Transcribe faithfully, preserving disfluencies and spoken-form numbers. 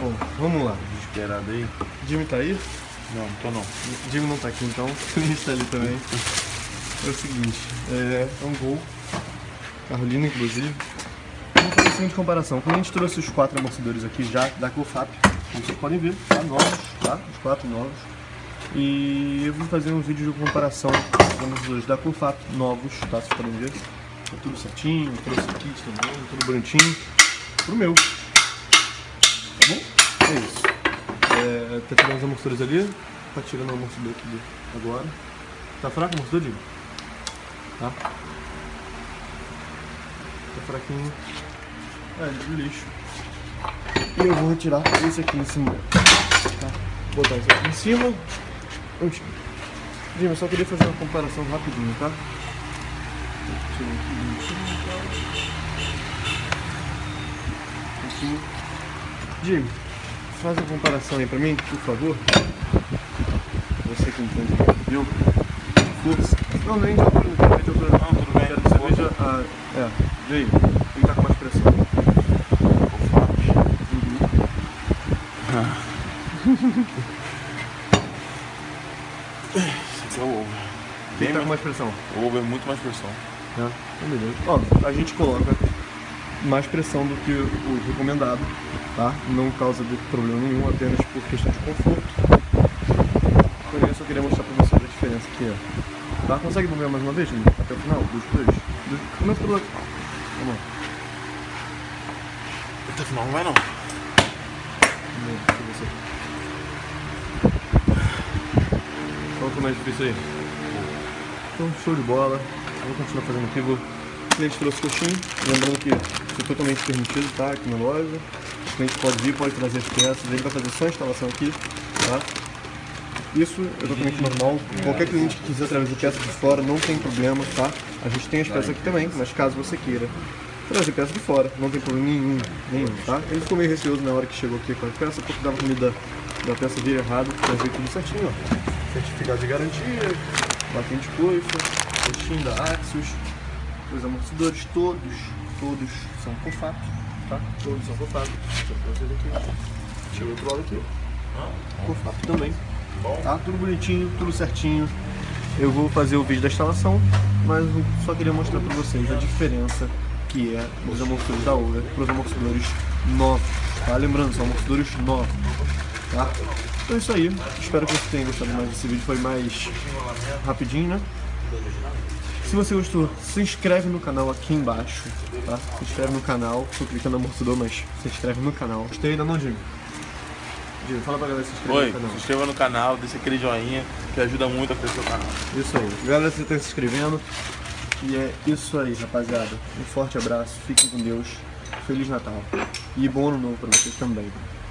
Bom, vamos lá. Desesperado aí. Jimmy tá aí? Não, não tô não. Jimmy não tá aqui então, a gente tá ali também. É o seguinte, é, é um Gol, Carolina inclusive. Vamos fazer a seguinte comparação. Quando a gente trouxe os quatro amortecedores aqui já da Cofap, vocês podem ver, tá? Novos, tá? Os quatro novos. E eu vou fazer um vídeo de comparação com os dois da Cofap novos, tá? Vocês podem ver. Tá tudo certinho, trouxe aqui também, tudo bonitinho. Pro meu. Tá bom? É isso. É, tá tirando os amortecedores ali. Tá tirando o amortecedor aqui agora. Tá fraco o amortecedor, Diego? Tá? Tá fraquinho. É, de lixo. E eu vou retirar esse aqui em cima. Tá? Botar esse aqui em cima. Prontinho. Diego, eu só queria fazer uma comparação rapidinho, tá? Tira aqui bonitinho, tá? Aqui. Diego, faz a comparação aí pra mim, por favor. Você que entende, viu? Força. Não, nem de altura, não tem de altura. Não, tudo bem. Quero que você veja a... É, vê aí. Ele tá com mais pressão. Uhum. Esse aqui é o over. Quem tá com mais pressão? O over é muito mais pressão. É, então beleza. Ó, a gente coloca mais pressão do que o recomendado, tá? Não causa de problema nenhum, apenas por questão de conforto. Porém, eu só queria mostrar pra vocês a diferença que é. Tá? Consegue mover mais uma vez, gente? Até o final? Dos dois? Dos... Começa pelo lado. Vamos lá. Até o final não vai não. Qual que é mais difícil aí? Então, show de bola. Eu vou continuar fazendo aqui. Vou... O cliente trouxe coxinha. Lembrando que isso é totalmente permitido, tá? Aqui na loja. O cliente pode vir, pode trazer as peças. Ele vai fazer só a instalação aqui, tá? Isso é totalmente normal. Qualquer cliente que quiser trazer peças de fora, não tem problema, tá? A gente tem as peças aqui também, mas caso você queira trazer peças de fora, não tem problema nenhum, nenhum, tá? Ele ficou meio receoso na hora que chegou aqui com a peça, porque dava medo da, da peça vir errado, mas veio tudo certinho, ó. Certificado de garantia, batente coifa, coxinha da Axios, os amortecedores todos, todos são Cofap, tá? Todos são Cofap. Deixa eu pra vocês aqui. Deixa eu outro lado aqui. Cofap também. Tá? Tudo bonitinho, tudo certinho. Eu vou fazer o vídeo da instalação, mas eu só queria mostrar pra vocês a diferença que é os amortecedores da Over para os amortecedores novos, tá? Lembrando, são amortecedores novos, tá? Então é isso aí, espero que vocês tenham gostado mais desse vídeo, foi mais rapidinho, né? Se você gostou, se inscreve no canal aqui embaixo, tá? Se inscreve no canal, estou clicando no amortecedor, mas se inscreve no canal. Gostei ainda não, Jimmy? Jimmy, fala pra galera se inscrever Oi, no canal. se inscreva no canal, deixa aquele joinha que ajuda muito a crescer o canal. Isso aí, galera, você tá se inscrevendo. E é isso aí, rapaziada. Um forte abraço, fiquem com Deus, Feliz Natal e bom ano novo pra vocês também.